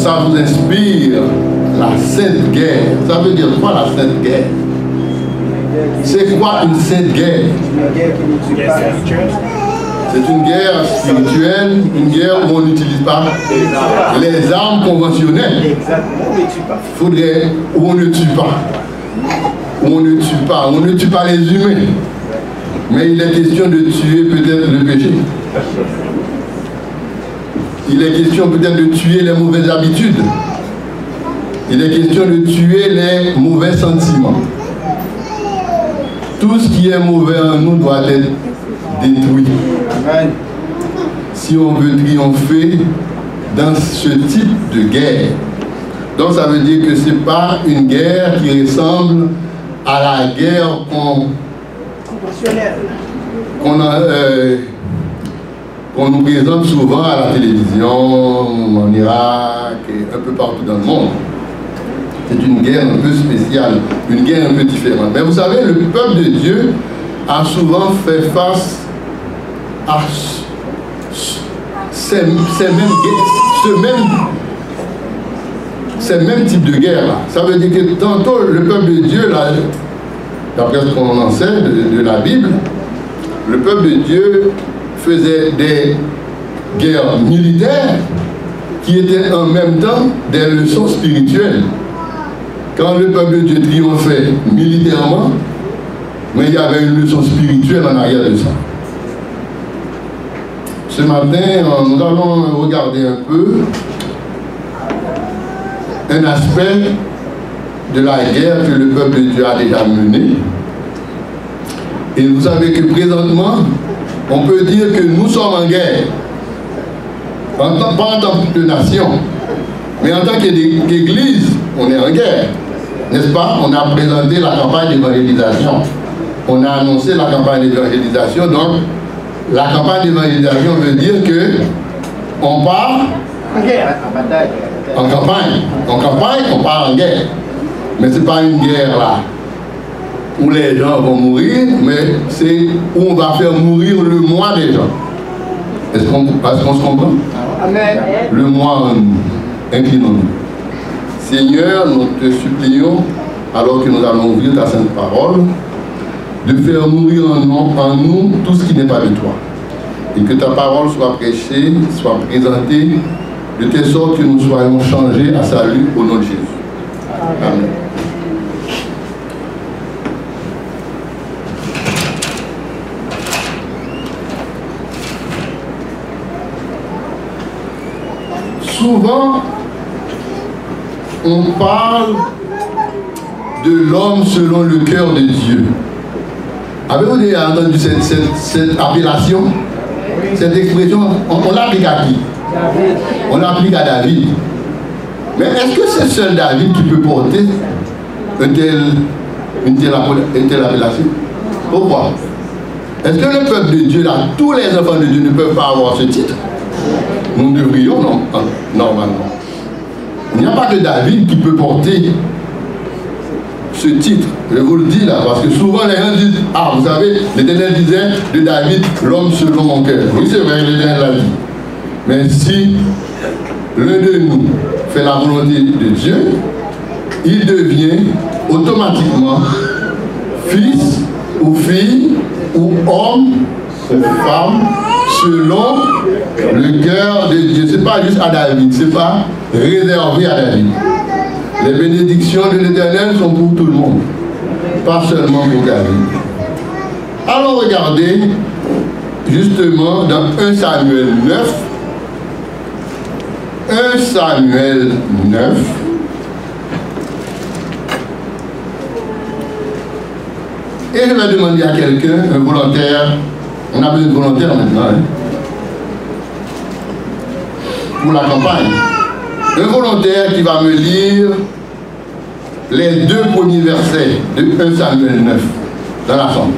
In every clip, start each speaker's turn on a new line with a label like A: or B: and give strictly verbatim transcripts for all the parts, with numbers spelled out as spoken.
A: ça vous inspire la Sainte Guerre. Ça veut dire quoi la Sainte Guerre? C'est quoi une Sainte Guerre? C'est une guerre spirituelle, une guerre où on n'utilise pas les armes conventionnelles. Il faudrait où on ne tue pas. Où on ne tue pas. On ne tue pas les humains. Mais il est question de tuer peut-être le péché. Il est question peut-être de tuer les mauvaises habitudes. Il est question de tuer les mauvais sentiments. Tout ce qui est mauvais en nous doit être détruit. Amen. Si on veut triompher dans ce type de guerre. Donc ça veut dire que ce n'est pas une guerre qui ressemble à la guerre qu'on qu'on euh, qu'on nous présente souvent à la télévision, en Irak et un peu partout dans le monde. C'est une guerre un peu spéciale, une guerre un peu différente. Mais vous savez, le peuple de Dieu a souvent fait face à ces, ces mêmes, ce même, ces mêmes types de guerre-là. Ça veut dire que tantôt le peuple de Dieu, d'après ce qu'on en sait de, de la Bible, le peuple de Dieu faisait des guerres militaires qui étaient en même temps des leçons spirituelles. Quand le peuple de Dieu triomphait militairement, mais il y avait une leçon spirituelle en arrière de ça. Ce matin, nous allons regarder un peu un aspect de la guerre que le peuple de Dieu a déjà menée. Et vous savez que présentement, on peut dire que nous sommes en guerre. En tant, pas en tant que nation, mais en tant qu'Église, on est en guerre. N'est-ce pas? On a présenté la campagne d'évangélisation. On a annoncé la campagne d'évangélisation. Donc, la campagne d'évangélisation veut dire que on part en guerre. En campagne. En campagne, on part en guerre. Mais ce n'est pas une guerre là où les gens vont mourir, mais c'est où on va faire mourir le moi des gens. Est-ce qu'on est qu'on se comprend? Amen. Le moi en nous. Inclinons-nous. Seigneur, nous te supplions, alors que nous allons ouvrir ta sainte parole, de faire mourir en nous, en nous tout ce qui n'est pas de toi. Et que ta parole soit prêchée, soit présentée, de telle sorte que nous soyons changés à salut au nom de Jésus. Amen. Souvent, on parle de l'homme selon le cœur de Dieu. Avez-vous déjà entendu cette, cette, cette appellation, cette expression? On, on l'applique à qui? On l'applique à David. Mais est-ce que c'est seul David qui peut porter une telle, une telle, une telle appellation? Pourquoi? Est-ce que le peuple de Dieu, là, tous les enfants de Dieu ne peuvent pas avoir ce titre? Nous devrions, non, normalement. Il n'y a pas que David qui peut porter ce titre. Je vous le dis là, parce que souvent les gens disent, ah, vous savez, l'Éternel disait de David, l'homme selon mon cœur. Oui, c'est vrai, l'Éternel l'a dit. Mais si l'un de nous fait la volonté de Dieu, il devient automatiquement fils ou fille ou homme ou femme selon le cœur de Dieu. Ce n'est pas juste à David, ce n'est pas réservé à David. Les bénédictions de l'Éternel sont pour tout le monde, pas seulement pour David. Allons regarder justement dans un Samuel neuf. un Samuel neuf. Et je vais demander à quelqu'un, un volontaire, on a besoin de volontaires maintenant, hein, pour la campagne. Un volontaire qui va me lire les deux premiers versets de un Samuel neuf dans la chambre.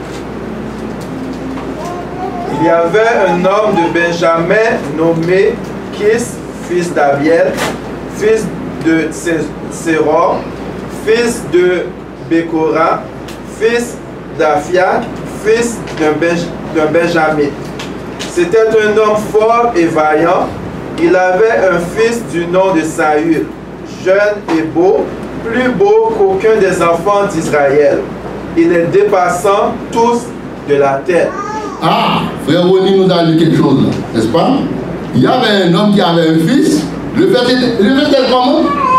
B: Il y avait un homme de Benjamin nommé Kis, fils d'Abiel, fils de Séror, fils de Bécora, fils d'Afia, fils d'un Benjamin. C'était un homme fort et vaillant, Il avait un fils du nom de Saül, jeune et beau, plus beau qu'aucun des enfants d'Israël. Il est dépassant tous de la tête.
A: Ah, frère Rony nous a dit quelque chose, n'est-ce pas? Il y avait un homme qui avait un fils. Le fait était comment?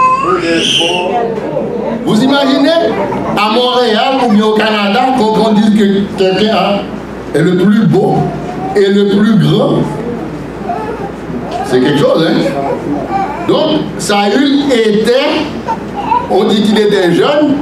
A: Vous imaginez, à Montréal ou bien au Canada, quand on dit que quelqu'un est le plus beau et le plus grand, c'est quelque chose, hein? Donc, Saül était, on dit qu'il était jeune.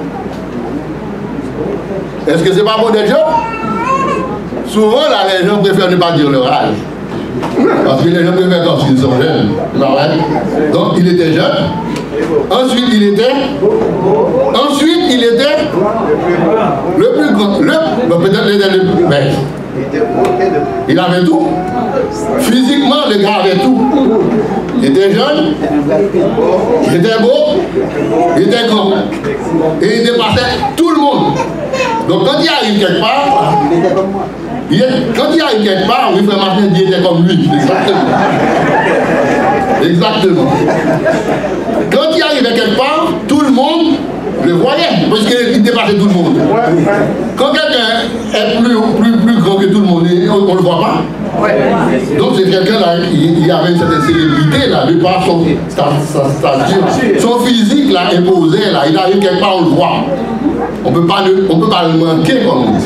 A: Est-ce que c'est pas bon d'être jeune? Souvent, là, les gens préfèrent ne pas dire leur âge. Parce que les gens préfèrent quand ils sont jeunes. Donc, il était jeune. Ensuite, il était. Ensuite, il était. Le plus grand. Le, ben, peut-être il était le plus. Mais, il avait tout. Physiquement, le gars avait tout. Il était jeune. Il était beau. Il était grand. Et il dépassait tout le monde. Donc, quand il arrive quelque part. Il est, quand il arrive quelque part, oui, frère Martin dit qu'il était comme lui. Exactement. Exactement. Quand il arrivait quelque part, tout le monde le voyait, parce qu'il dépassait tout le monde. Quand quelqu'un est plus, plus, plus grand que tout le monde, on ne le voit pas. Donc c'est quelqu'un là, il, il avait une certaine célébrité là, de par son, sa, sa, sa, son physique là, imposé là, il arrive quelque part, on le voit. On ne peut pas le manquer comme on dit.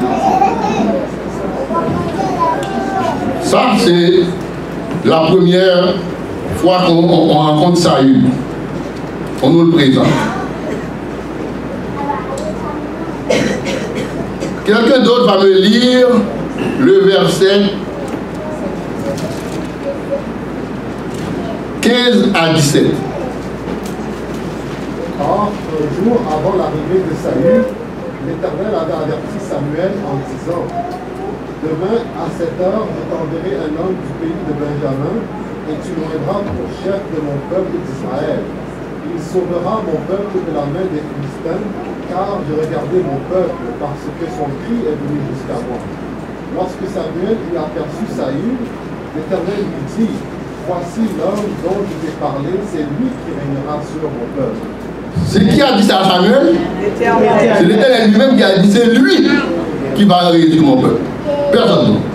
A: Ça, c'est la première fois qu'on on, on rencontre Saül. On nous le présente. Quelqu'un d'autre va me lire le verset quinze à dix-sept.
C: Or, un jour avant l'arrivée de Saül, l'Éternel avait averti Samuel en disant: demain, à cette heure, je t'enverrai un homme du pays de Benjamin, et tu l'oindras pour chef de mon peuple d'Israël. Il sauvera mon peuple de la main des Philistins, car j'ai regardé mon peuple, parce que son cri est venu jusqu'à moi. Lorsque Samuel eut aperçu Saül, l'Éternel lui dit: voici l'homme dont je t'ai parlé, c'est lui qui régnera sur mon peuple.
A: C'est qui a dit ça à Samuel? C'est l'Éternel lui-même qui a dit: c'est lui qui va régner sur mon peuple. Personne d'autre.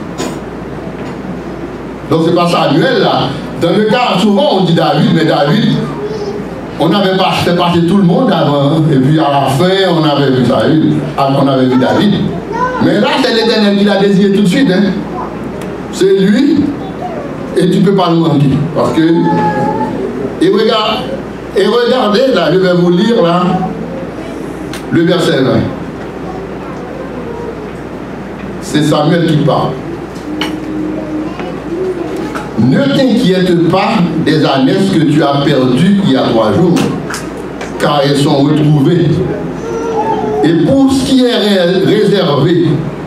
A: Donc c'est pas Samuel là. Dans le cas, souvent on dit David, mais David, on n'avait pas fait passer tout le monde avant. Et puis à la fin, on avait vu Saül, on avait vu David. Mais là, c'est l'Éternel qui l'a désiré tout de suite. Hein. C'est lui, et tu ne peux pas le manquer. Parce que. Et, regarde, et regardez, là, je vais vous lire là, le verset vingt. C'est Samuel qui parle. Ne t'inquiète pas des ânesses que tu as perdues il y a trois jours, car elles sont retrouvées. Et pour ce qui est réservé,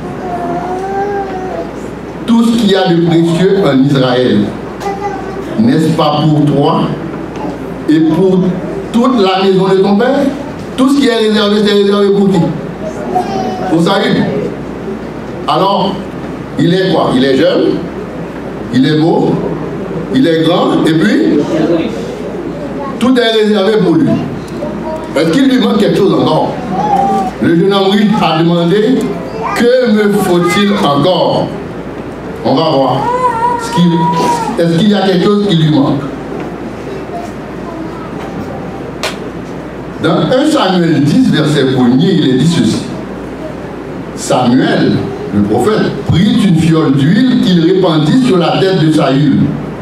A: tout ce qu'il y a de précieux en Israël, n'est-ce pas pour toi et pour toute la maison de ton père? Tout ce qui est réservé, c'est réservé pour qui? Pour Saül. Alors, il est quoi? Il est jeune, il est beau, il est grand, et puis, tout est réservé pour lui. Est-ce qu'il lui manque quelque chose encore? Le jeune homme a demandé: que me faut-il encore? On va voir. Est-ce qu'il y a quelque chose qui lui manque? Dans un Samuel dix, verset premier, il est dit ceci: Samuel, le prophète, prit une fiole d'huile qu'il répandit sur la tête de Saül.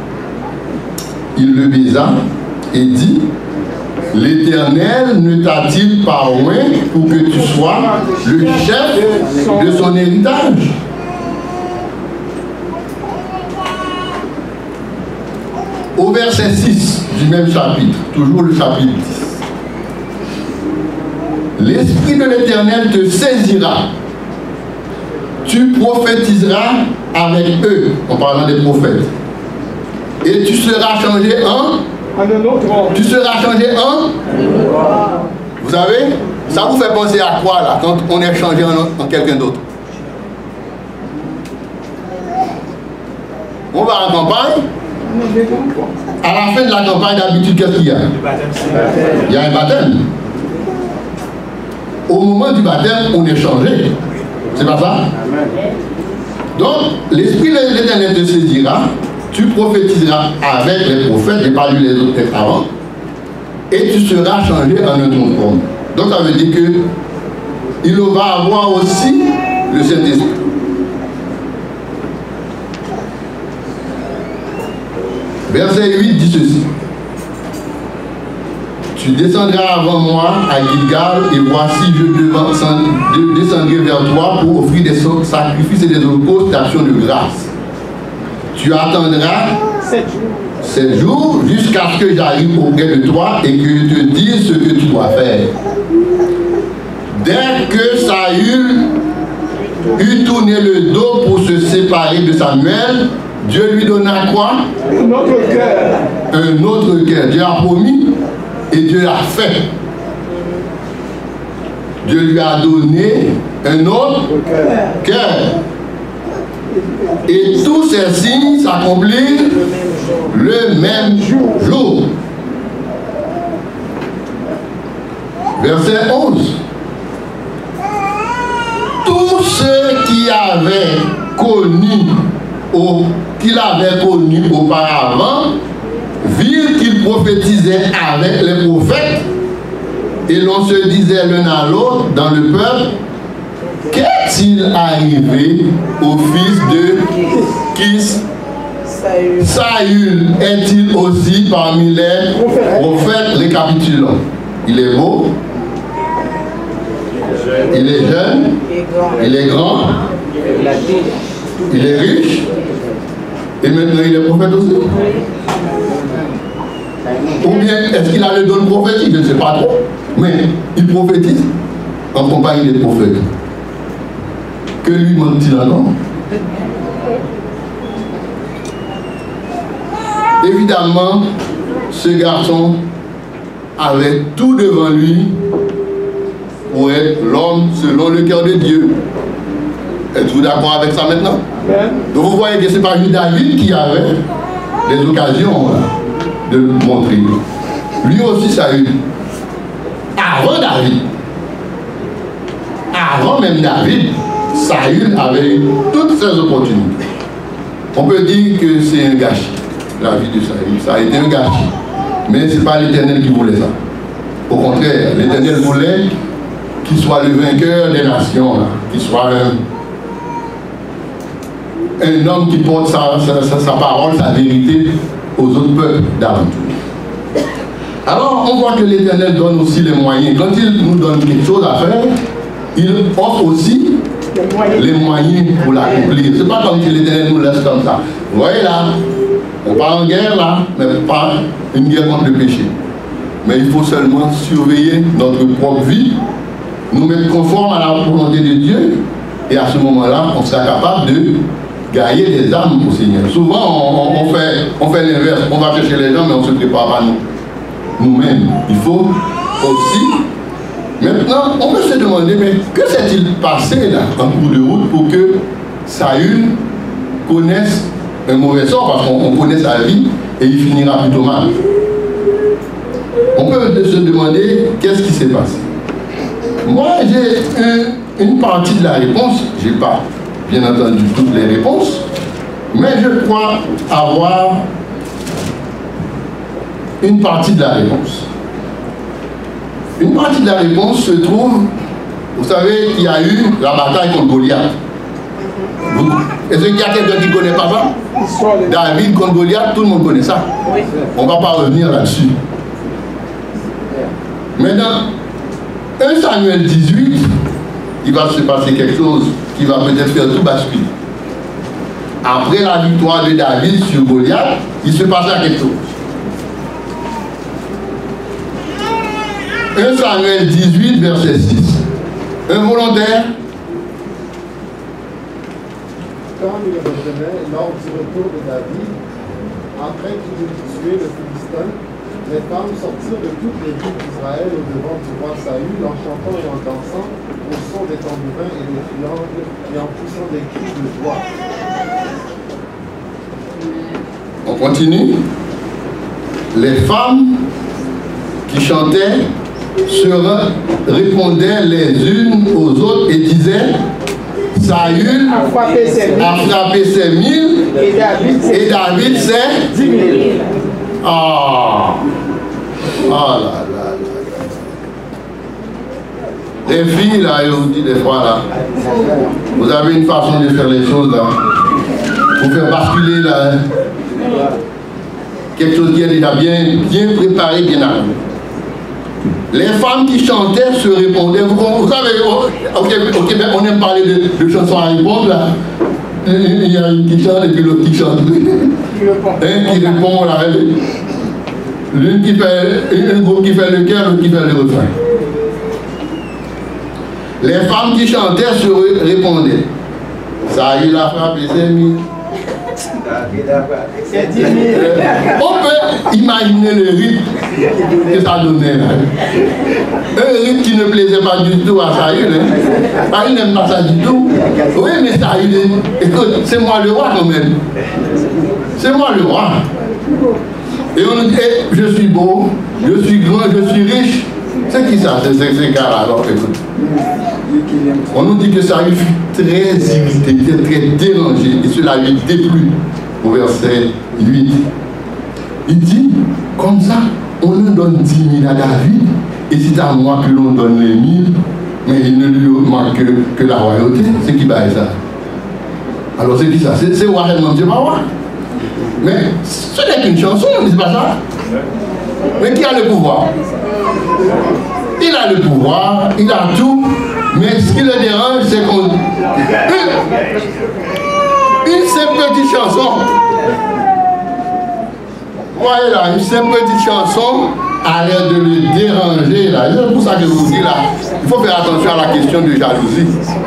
A: Il le baisa et dit: l'Éternel ne t'a-t-il pas oint pour que tu sois le chef de son héritage? Au verset six du même chapitre, toujours le chapitre dix. L'Esprit de l'Éternel te saisira. Tu prophétiseras avec eux, en parlant des prophètes. Et tu seras changé en... Tu seras changé en... Vous savez, ça vous fait penser à quoi là, quand on est changé en, en quelqu'un d'autre? On va en campagne, À la fin de la campagne, d'habitude, qu'est-ce qu'il y a? Il y a un baptême. Au moment du baptême, on est changé. C'est pas ça? Donc, l'Esprit de l'Éternel te saisira, tu prophétiseras avec les prophètes, j'ai pas lu les autres textes avant, et tu seras changé en un autre forme. Donc, ça veut dire que il va avoir aussi le Saint-Esprit. Verset huit dit ceci. Tu descendras avant moi à Gilgal, et voici je descendrai vers toi pour offrir des sacrifices et des holocaustes d'action de grâce. Tu attendras sept jours jusqu'à ce que j'arrive auprès de toi et que je te dise ce que tu dois faire. Dès que Saül eut tourné le dos pour se séparer de Samuel, Dieu lui donna quoi?
D: Un autre cœur.
A: Un autre cœur. Dieu a promis et Dieu l'a fait. Dieu lui a donné un autre cœur. Et tous ces signes s'accomplirent le même jour. Verset onze. Tous ceux qui avaient connu, au, qu'il avait connu auparavant, virent qu'il prophétisait avec les prophètes, et l'on se disait l'un à l'autre dans le peuple, qu'est-il arrivé au fils de Kis? Saül est-il aussi parmi les prophètes? Récapitulons. Il est beau, il est jeune, il est grand, il est riche, et maintenant il est prophète aussi. Ou bien est-ce qu'il a le don prophétique? Je ne sais pas trop, mais il prophétise en compagnie des prophètes. Que lui manque-t-il alors? Évidemment, ce garçon avait tout devant lui pour être l'homme selon le cœur de Dieu. Êtes-vous d'accord avec ça maintenant? Donc vous voyez que ce n'est pas juste David qui avait des occasions là, de le montrer. Lui aussi, ça a eu. Avant David, avant même David, Saül avait eu toutes ces opportunités. On peut dire que c'est un gâchis, la vie de Saül. Ça a été un gâchis. Mais ce n'est pas l'Éternel qui voulait ça. Au contraire, l'Éternel voulait qu'il soit le vainqueur des nations, qu'il soit un, un homme qui porte sa, sa, sa, sa parole, sa vérité aux autres peuples d'avant tout. Alors, on voit que l'Éternel donne aussi les moyens. Quand il nous donne quelque chose à faire, il offre aussi les moyens pour l'accomplir. Ce n'est pas comme si l'Éternel nous laisse comme ça. Vous voyez là, on part en guerre là, mais pas une guerre contre le péché. Mais il faut seulement surveiller notre propre vie, nous mettre conforme à la volonté de Dieu, et à ce moment-là, on sera capable de gagner des âmes au Seigneur. Souvent, on, on fait, on fait l'inverse. On va chercher les gens, mais on ne se prépare pas nous, nous-mêmes. Il faut aussi. Maintenant, on peut se demander, mais que s'est-il passé là, en cours de route, pour que Saül connaisse un mauvais sort, parce qu'on connaît sa vie, et il finira plutôt mal. On peut se demander, qu'est-ce qui s'est passé? Moi, j'ai une, une partie de la réponse. Je n'ai pas, bien entendu, toutes les réponses, mais je crois avoir une partie de la réponse. Une partie de la réponse se trouve, vous savez, il y a eu la bataille contre Goliath. Est-ce qu'il y a quelqu'un qui ne connaît pas ça? David contre Goliath, tout le monde connaît ça. On ne va pas revenir là-dessus. Maintenant, un Samuel dix-huit, il va se passer quelque chose qui va peut-être faire tout basculer. Après la victoire de David sur Goliath, il se passera quelque chose. un Samuel dix-huit, verset six. Un volontaire.
C: Quand il revenait lors du retour de David, après qu'il eut tué le Philistin, les femmes sortirent de toutes les villes d'Israël au devant du roi Saül en chantant et en dansant au son des tambourins et des triangles et en poussant des cris de joie.
A: On continue. Les femmes qui chantaient se répondaient les unes aux autres et disaient Saül a frappé ses mille et David, et David ses dix mille. Ah, oh là là là. Les filles là, je vous dis des fois là, vous avez une façon de faire les choses là, pour faire basculer là, quelque chose qui est déjà bien, bien préparé, bien arrivé. Les femmes qui chantaient se répondaient. Vous, vous savez, au Québec, on aime parler de, de chansons à répondre là. Il y a une qui chante et puis l'autre qui chante. Un qui répond là. L'une qui fait, un groupe qui fait le cœur, l'autre qui fait le refrain. Les femmes qui chantaient se répondaient. Saül a frappé ses mille. On peut imaginer le rythme que ça donnait là. Un rythme qui ne plaisait pas du tout à Saül. Hein. Il n'aime pas ça du tout. Oui, mais Saül, écoute, c'est moi le roi quand même. C'est moi le roi. Et on nous dit, hey, je suis beau, je suis grand, je suis riche. C'est qui ça, c'est ces gars-là? Alors écoute. On nous dit que Saül fut très irrité, il était très dérangé, et cela lui déplut. Au verset huit, il dit, comme ça, on nous donne dix mille à David, et c'est à moi que l'on donne les mille, mais il ne lui manque que, que la royauté. C'est qui baille ça? Alors c'est qui ça? C'est roi réellement, c'est pas roi. Mais ce n'est qu'une chanson, n'est-ce pas ça? Mais qui a le pouvoir? Il a le pouvoir, il a tout, mais ce qui le dérange, c'est qu'on... Une simple petite chanson. Voyez là, une simple petite chanson a l'air de le déranger là. C'est pour ça que je vous dis là, il faut faire attention à la question de jalousie.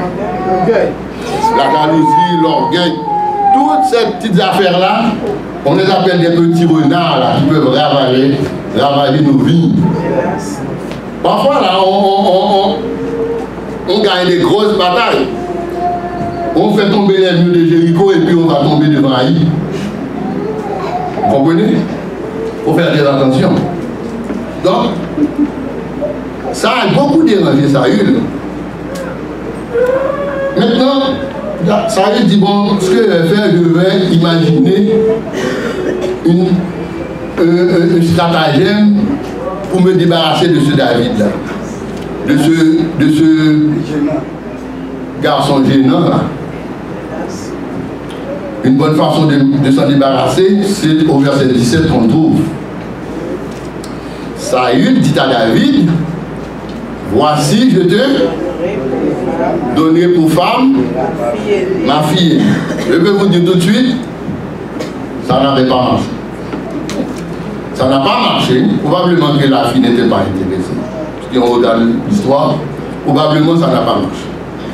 A: La jalousie, l'orgueil, toutes ces petites affaires là, on les appelle des petits renards là, qui peuvent ravager, ravager nos vies. Parfois là, on, on, on, on gagne des grosses batailles. On fait tomber les murs de Jéricho et puis on va tomber devant Haï. Vous comprenez? Il faut faire des attentions. Donc, ça a beaucoup dérangé Saül. Maintenant, Saül dit, bon, ce que je vais faire, je vais imaginer une, euh, un stratagème pour me débarrasser de ce David-là. De ce, de ce garçon gênant là. Une bonne façon de, de s'en débarrasser, c'est au verset dix-sept qu'on trouve. Saül dit à David, voici, je te donnerai pour femme ma fille. Je peux vous dire tout de suite, ça n'avait pas marché. Ça n'a pas marché. Probablement que la fille n'était pas intéressée. Si on regarde l'histoire, probablement ça n'a pas marché.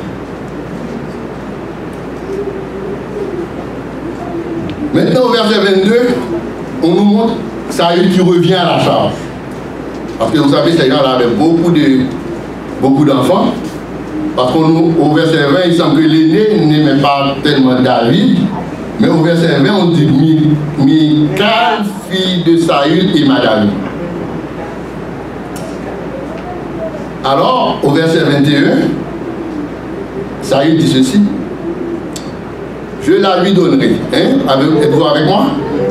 A: Maintenant, au verset vingt-deux, on nous montre Saül qui revient à la charge. Parce que vous savez, ces gens-là avaient beaucoup de beaucoup d'enfants. Parce qu'au verset vingt, il semble que l'aîné n'aimait pas tellement David. Mais au verset vingt, on dit Michal, fille de Saül, aima David. Alors, au verset vingt et un, Saül dit ceci. Je la lui donnerai. Hein? Êtes-vous avec moi?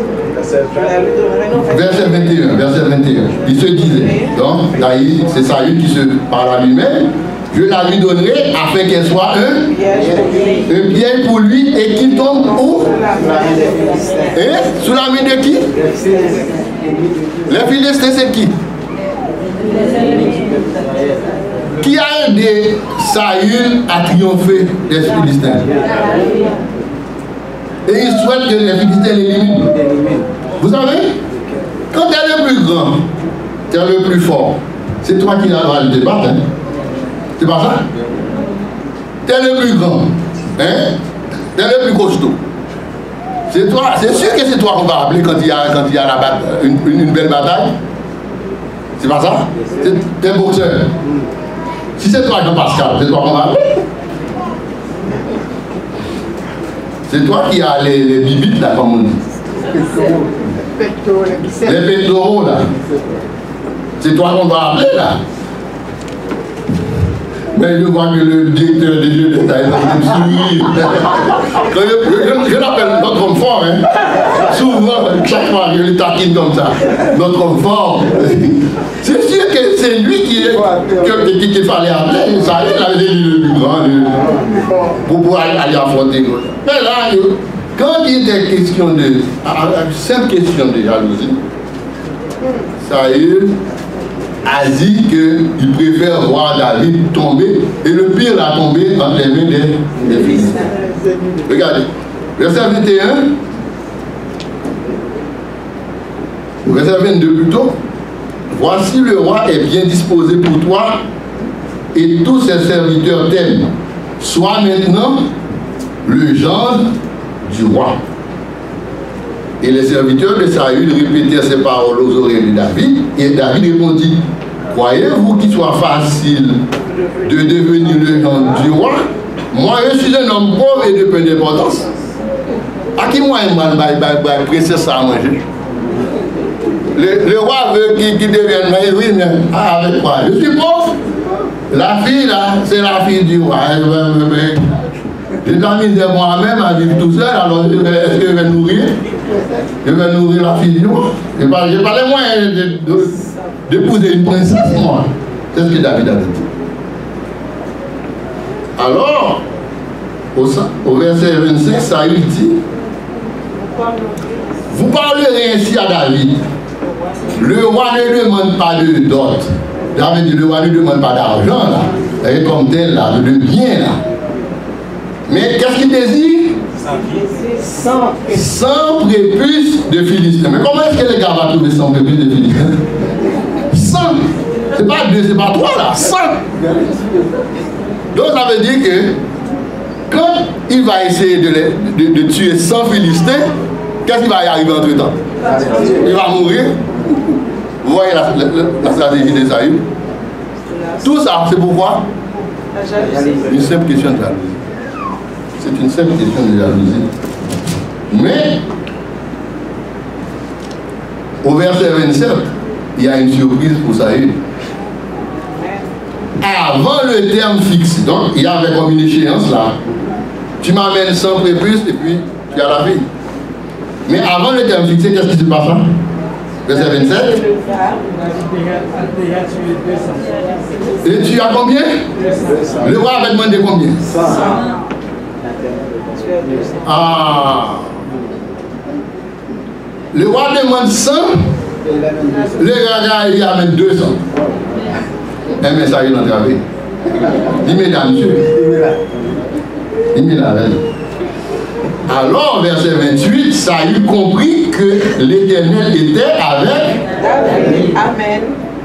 A: Verset vingt et un. Verset vingt et un. Il se disait. Donc, là, c'est Saül qui se parle à lui-même. Je la lui donnerai afin qu'elle soit un, un piège pour lui et qu'il tombe où? Hein? Sous la main de qui? Les Philistins, c'est qui? Qui a aidé Saül à triompher des Philistins? Et il souhaite que les Philistins l'éliminent. Vous savez, quand tu es le plus grand, tu es le plus fort, c'est toi qui vas le débattre. Hein? C'est pas ça? Tu es le plus grand. Hein? Tu es le plus costaud. C'est toi, c'est sûr que c'est toi qu'on va appeler quand il y a, quand il y a la bat, une, une, une belle bataille. C'est pas ça? Tu es boxeur. Si c'est toi, Jean-Pascal, c'est toi qu'on va appeler. C'est toi qui as les, les bibites là, comme on dit. Les pectoraux, là. C'est toi qu'on va appeler, là. Mais je vois que le directeur des jeux d'État est en train de sourire. Je, je l'appelle notre homme fort, hein. Souvent, chaque fois, je le taquine comme ça. Notre homme fort. C'est sûr que c'est lui qui est que, qui, qui fallait appeler. Ça, il avait dit le plus grand pour pouvoir aller affronter. Mais là, quand il était question de. Une simple question de jalousie, Saül a dit qu'il préfère voir David tomber, et le pire l'a tombé entre les mains des, des Philistins. Regardez, verset vingt et un, verset vingt-deux plutôt. Voici le roi est bien disposé pour toi, et tous ses serviteurs t'aiment. Sois maintenant le gendre du roi. Et les serviteurs de Saül répétèrent ces paroles aux oreilles de David, et David répondit, croyez-vous qu'il soit facile de devenir le gendre du roi? Moi, je suis un homme pauvre et de peu d'importance. À qui moi, je vais presser ça à manger? Le, le roi veut qu'il qu devienne oui, mais avec quoi? Je suis pauvre. La fille, là, c'est la fille du roi. J'ai la misère moi-même à vivre tout seul, alors est-ce que je vais nourrir? Je vais nourrir la fille du roi. Je n'ai pas les moyens d'épouser une princesse, moi. C'est ce que David a dit. Alors, au, au verset vingt-cinq, Saül dit, vous parlerez ainsi à David. Le roi ne demande pas de dot. David dit, le roi ne demande pas d'argent, là. Et comme tel, là, de bien, là. Mais qu'est-ce qu'il désire? cent prépuces de Philistins. Mais comment est-ce que les gars vont trouver cent prépuces de Philistins? cent. C'est pas deux, c'est pas trois, là. cent. Donc ça veut dire que quand il va essayer de, les, de, de tuer cent Philistins, qu'est-ce qui va y arriver entre temps? Il va mourir. Vous voyez la, la, la stratégie des Saül. Tout ça, c'est pourquoi? Une simple question de jalousie. C'est une simple question de jalousie. Mais, au verset vingt-sept, il y a une surprise pour Saül. Avant le terme fixe, donc il y avait comme une échéance là. Tu m'amènes cent prépuces et puis tu as la vie. Mais avant le terme fixé, qu'est-ce qui se passe là? Verset vingt-sept. Et tu as combien? Le roi avait demandé combien? Ah. Le roi demande cent, le gars il amène deux cents. Eh bien ça il est entravé. Dis-moi là, monsieur. Dis-moi là, alors, verset vingt-huit, Saül comprit que l'Éternel était avec
D: Amen.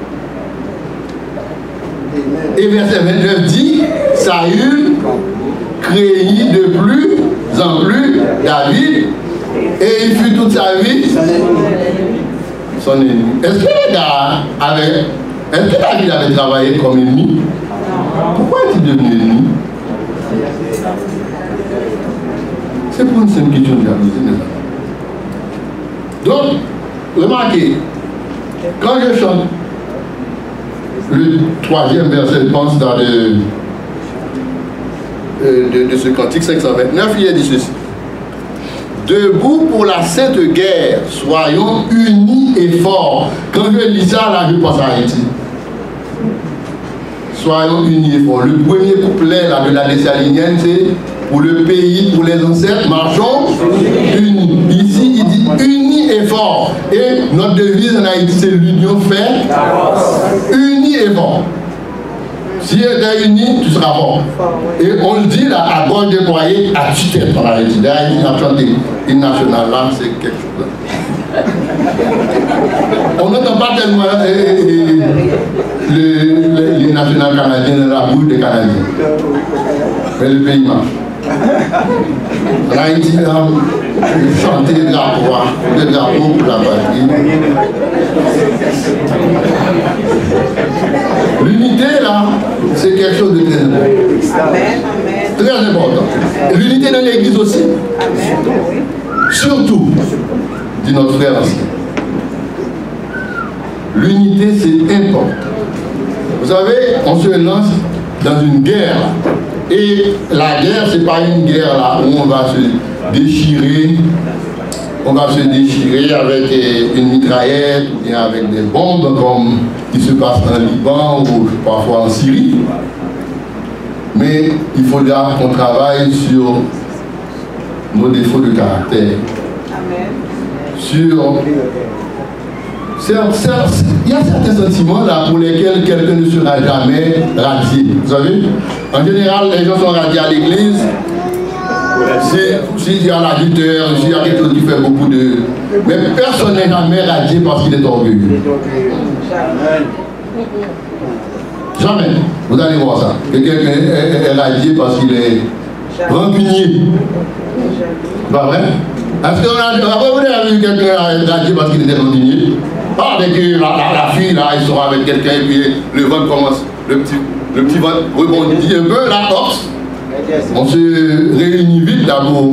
A: Et verset vingt-neuf dit, Saül craignit de plus en plus David, et il fut toute sa vie son ennemi. Est-ce que les gars avaient, est-ce que David avait travaillé comme ennemi? Pourquoi est-il devenu ennemi? C'est pour une simple question de jalousie. Donc, remarquez, quand je chante le troisième verset, je pense dans le, de, de ce cantique cinq cent vingt-neuf, il a dit ceci. Debout pour la sainte guerre, soyons unis et forts. Quand je lis ça, là, je pense à Haïti. Soyons unis et forts. Le premier couplet là, de la Dessalinienne, c'est pour le pays, pour les ancêtres, marchons unis. Ici, il dit unis et forts. Et notre devise en Haïti, c'est l'union fait unis et forts. Si tu es uni, tu seras fort. Et on le dit là, à gorge déployée, à tue-tête en Haïti. D'ailleurs, il a chanté une nationale là, c'est quelque chose là. On n'entend pas tellement euh, euh, les, les nationales canadiennes dans la bouche des Canadiens. Mais le pays marche. En Haïti, chanter le drapeau, le drapeau pour la patrie. L'unité, là, c'est quelque chose de très important. Très important. L'unité dans l'église aussi. Surtout, dit notre frère ancien. L'unité, c'est important. Vous savez, on se lance dans une guerre. Et la guerre, c'est pas une guerre là où on va se déchirer. On va se déchirer avec une mitraillette ou bien avec des bombes comme il se passe en Liban ou parfois en Syrie. Mais il faudra qu'on travaille sur nos défauts de caractère. Amen. Sur... Il y a certains sentiments là pour lesquels quelqu'un ne sera jamais radié. Vous savez, en général, les gens sont radiés à l'église. S'il y a l'adultère, s'il y a quelque chose qui fait beaucoup de... Mais personne n'est jamais radié parce qu'il est orgueilleux. Jamais. Vous allez voir ça. Quelqu'un est, est radié parce qu'il est rancunier. Pas vrai? Est-ce que vous avez vu quelqu'un radié parce qu'il était rancunier? Ah, dès que la, la, la fille, là, elle sera avec quelqu'un et puis le ventre commence, le petit, le petit ventre rebondit un peu, là, hop. On se réunit vite là pour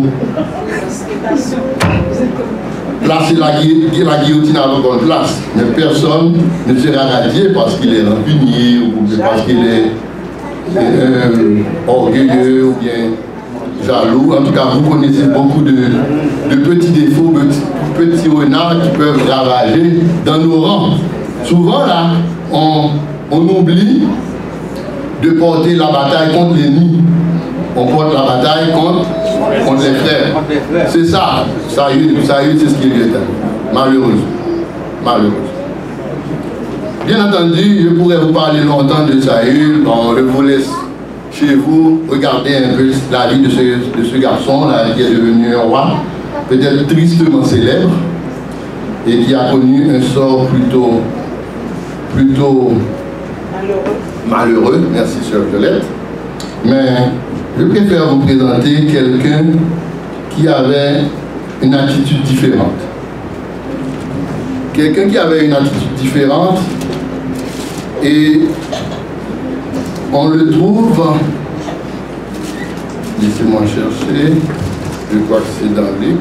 A: placer la, gui la guillotine à la bonne place. Mais personne ne sera radié parce qu'il est rancunier ou parce qu'il est euh, orgueilleux ou bien jaloux. En tout cas, vous connaissez beaucoup de, de petits défauts, petits, petits renards qui peuvent ravager dans nos rangs. Souvent, là, on, on oublie de porter la bataille contre l'ennemi. On porte la bataille contre, contre les frères. C'est ça. Saül, Saül, c'est ce qui lui est arrivé. Malheureusement. Malheureusement. Bien entendu, je pourrais vous parler longtemps de Saül. Bon, je vous laisse chez vous, regardez un peu la vie de ce, de ce garçon là, qui est devenu un roi, peut-être tristement célèbre, et qui a connu un sort plutôt, plutôt malheureux. malheureux. Merci, sœur Violette. Mais je préfère vous présenter quelqu'un qui avait une attitude différente. Quelqu'un qui avait une attitude différente et on le trouve, laissez-moi chercher, je crois que c'est dans Luc.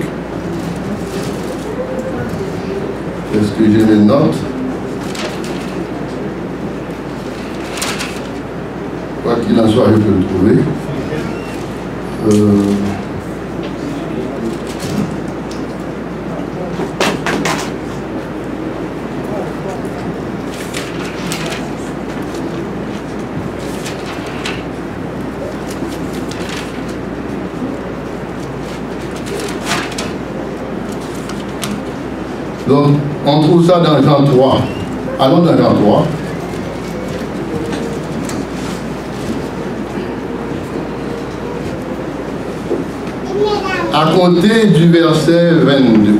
A: Est-ce que j'ai mes notes? Quoi qu'il en soit, je peux le trouver. Euh... Donc, on trouve ça dans Jean trois. Allons dans Jean trois. À compter du verset vingt-deux.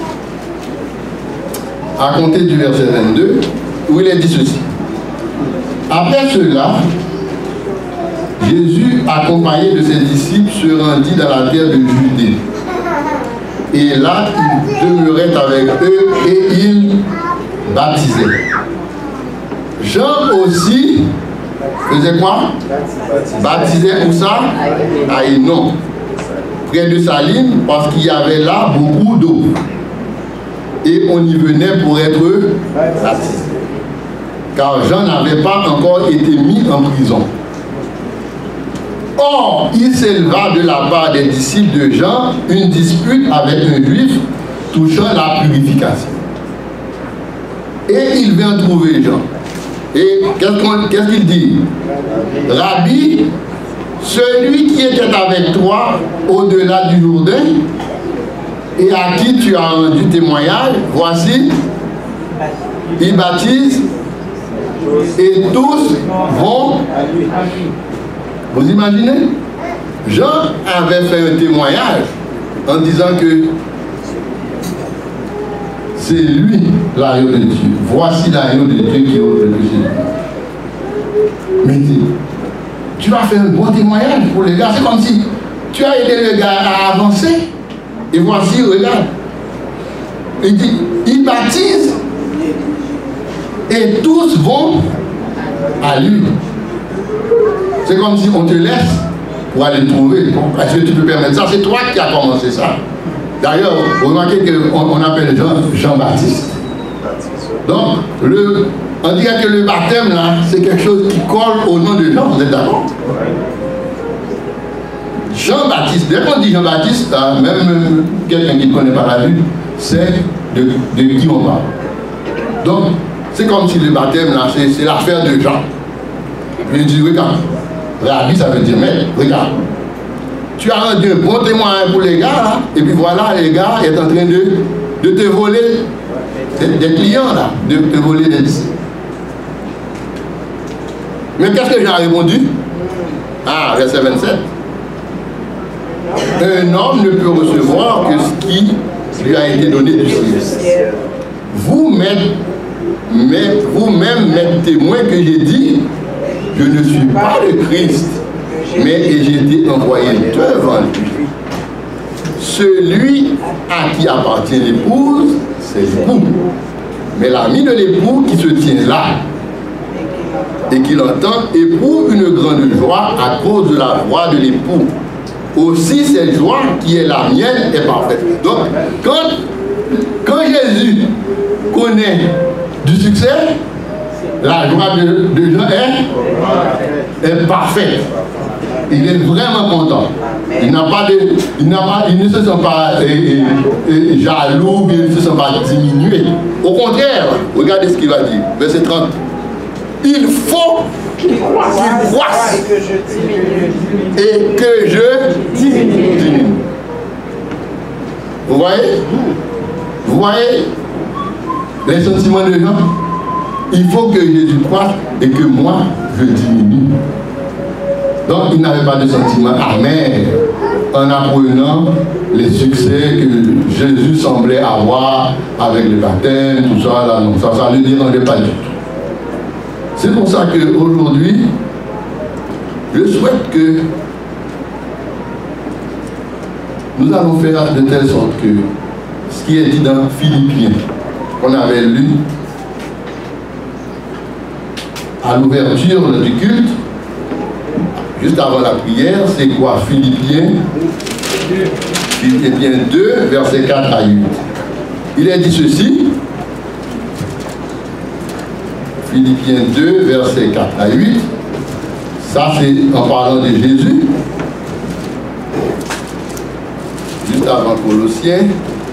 A: À compter du verset vingt-deux, où il est dit ceci. Après cela, Jésus, accompagné de ses disciples, se rendit dans la terre de Judée. Et là, il demeurait avec eux et il baptisait. Jean aussi faisait quoi? Baptisait où ça? À Hénon, près de Salim, parce qu'il y avait là beaucoup d'eau. Et on y venait pour être baptisé. Car Jean n'avait pas encore été mis en prison. Or, il s'éleva de la part des disciples de Jean une dispute avec un juif touchant la purification. Et il vient trouver Jean. Et qu'est-ce qu'il dit? Rabbi, celui qui était avec toi au-delà du Jourdain et à qui tu as rendu témoignage, voici, il baptise et tous vont à lui. Vous imaginez? Jean avait fait un témoignage en disant que c'est lui l'agneau de Dieu. Voici l'agneau de Dieu qui ôte le péché. Mais il dit, tu vas faire un bon témoignage pour les gars. C'est comme si tu as aidé le gars à avancer. Et voici, regarde. Il dit, il baptise et tous vont à lui. C'est comme si on te laisse pour aller le trouver. Est-ce que tu peux permettre ça? C'est toi qui as commencé ça. D'ailleurs, vous remarquez qu'on on appelle Jean Jean-Baptiste. Donc, le, on dirait que le baptême, là, c'est quelque chose qui colle au nom de Jean, vous êtes d'accord? Jean-Baptiste, dès qu'on dit Jean-Baptiste, même quelqu'un qui ne connaît pas la Bible, c'est de, de qui on parle. Donc, c'est comme si le baptême, là, c'est l'affaire de Jean. Je dis, regarde, Rabbi, ça veut dire, mais regarde, tu as rendu un bon témoin pour les gars, là, et puis voilà, les gars, ils sont en train de, de te voler des, des clients, là, de te voler des disciples. Mais qu'est-ce que j'ai répondu? Ah, verset vingt-sept. Un homme ne peut recevoir que ce qui lui a été donné du ciel. Vous-même, vous-même m'êtes témoin que j'ai dit, je ne suis pas le Christ, mais j'ai été envoyé devant lui. Celui à qui appartient l'épouse, c'est l'époux. Mais l'ami de l'époux qui se tient là et qui l'entend éprouve une grande joie à cause de la voix de l'époux. Aussi cette joie qui est la mienne est parfaite. Donc, quand, quand Jésus connaît du succès, la joie de, de Jean est, est parfaite. Il est vraiment content. Il n'a pas de, il n'a pas, il ne se sent pas euh, euh, jaloux, il ne se sent pas diminué. Au contraire, regardez ce qu'il va dire. Verset trente. Il faut qu'il croisse et que je diminue. Et que je diminue. Vous voyez? Vous voyez les sentiments de gens? Il faut que Jésus croisse et que moi, je diminue. Donc, il n'avait pas de sentiment amer en apprenant les succès que Jésus semblait avoir avec le baptême, tout ça, là, non, ça, ça ne le dérangeait pas du tout. C'est pour ça qu'aujourd'hui, je souhaite que nous allons faire de telle sorte que ce qui est dit dans Philippiens, qu'on avait lu à l'ouverture du culte, juste avant la prière, c'est quoi? Philippiens, Philippiens deux, versets quatre à huit. Il est dit ceci, Philippiens deux, versets quatre à huit, ça c'est en parlant de Jésus, juste avant Colossiens.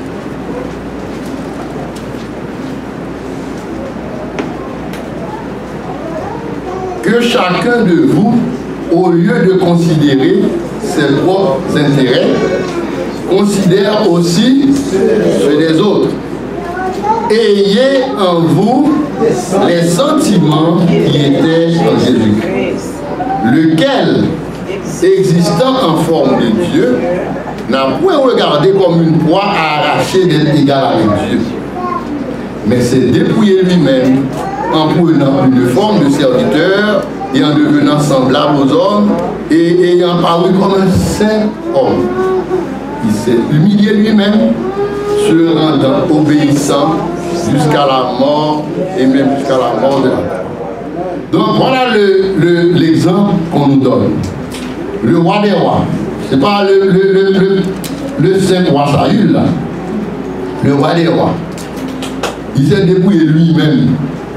A: Que chacun de vous, au lieu de considérer ses propres intérêts, considère aussi ceux des autres. Ayez en vous les sentiments qui étaient en Jésus-Christ, lequel, existant en forme de Dieu, n'a point regardé comme une proie à arracher d'être égal avec Dieu, mais s'est dépouillé lui-même en prenant une forme de serviteur et en devenant semblable aux hommes et ayant paru comme un saint homme. Il s'est humilié lui-même, se rendant obéissant jusqu'à la mort et même jusqu'à la mort de la terre. Donc voilà l'exemple le, le, qu'on nous donne. Le roi des rois, c'est pas le, le, le, le, le saint roi Saül là. Le roi des rois. Il s'est dépouillé lui-même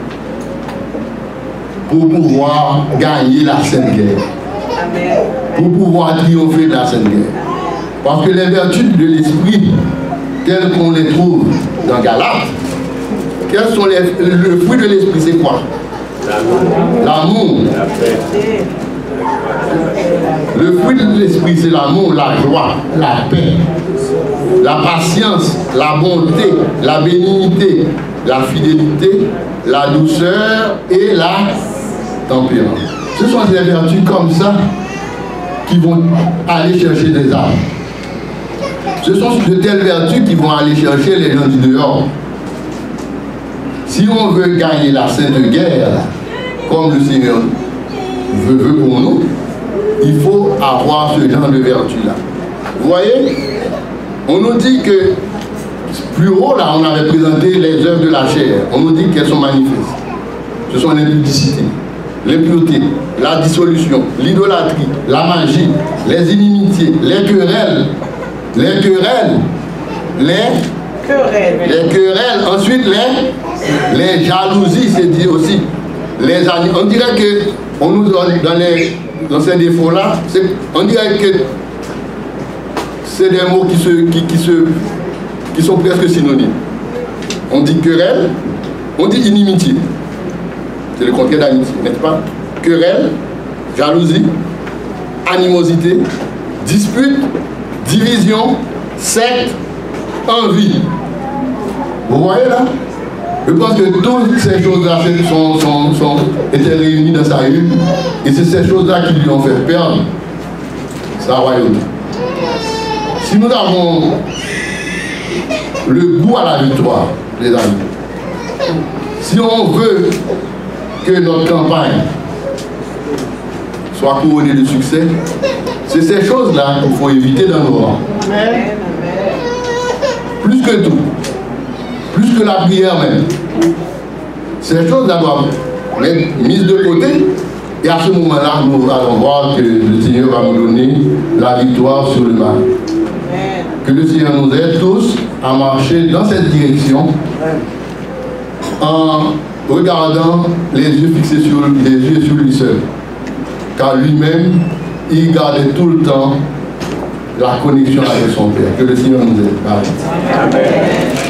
A: pour pouvoir gagner la Sainte Guerre. Pour pouvoir triompher de la Sainte Guerre. Parce que les vertus de l'esprit, telles qu'on les trouve dans Galates, quels sont les, le fruit de l'esprit, c'est quoi? L'amour. Le fruit de l'esprit, c'est l'amour, la joie, la paix, la patience, la bonté, la bénignité, la fidélité, la douceur et la tempérance. Ce sont des vertus comme ça qui vont aller chercher des âmes. Ce sont de telles vertus qui vont aller chercher les gens du dehors. Si on veut gagner la sainte guerre, comme le Seigneur veut, veut pour nous, il faut avoir ce genre de vertu-là. Vous voyez, on nous dit que, plus haut, là, on avait présenté les œuvres de la chair. On nous dit qu'elles sont manifestes. Ce sont l'impudicité, l'impureté, la dissolution, l'idolâtrie, la magie, les inimitiés, les querelles, les querelles, les
D: querelles.
A: Les querelles. Ensuite, les, les jalousies, c'est dit aussi. Les, on dirait que on nous donne dans, les, dans ces défauts-là, on dirait que c'est des mots qui, se, qui, qui, se, qui sont presque synonymes. On dit querelle, on dit inimitié. C'est le contraire d'amitié, n'est-ce pas? Querelle, jalousie, animosité, dispute, division, secte, envie. Vous voyez là? Je pense que toutes ces choses-là sont, sont, sont, étaient réunies dans sa rue et c'est ces choses-là qui lui ont fait perdre sa royauté. Si nous avons le goût à la victoire, les amis, si on veut que notre campagne soit couronnée de succès, c'est ces choses-là qu'il faut éviter dans nos rangs. Plus que tout, plus que la prière même. Ces choses-là doivent être mises de côté et à ce moment-là, nous allons voir que le Seigneur va nous donner la victoire sur le mal. Que le Seigneur nous aide tous à marcher dans cette direction en regardant les yeux fixés sur, les yeux sur lui seul. Car lui-même, il gardait tout le temps la connexion avec son Père. Que le Seigneur nous aide. Amen. Amen.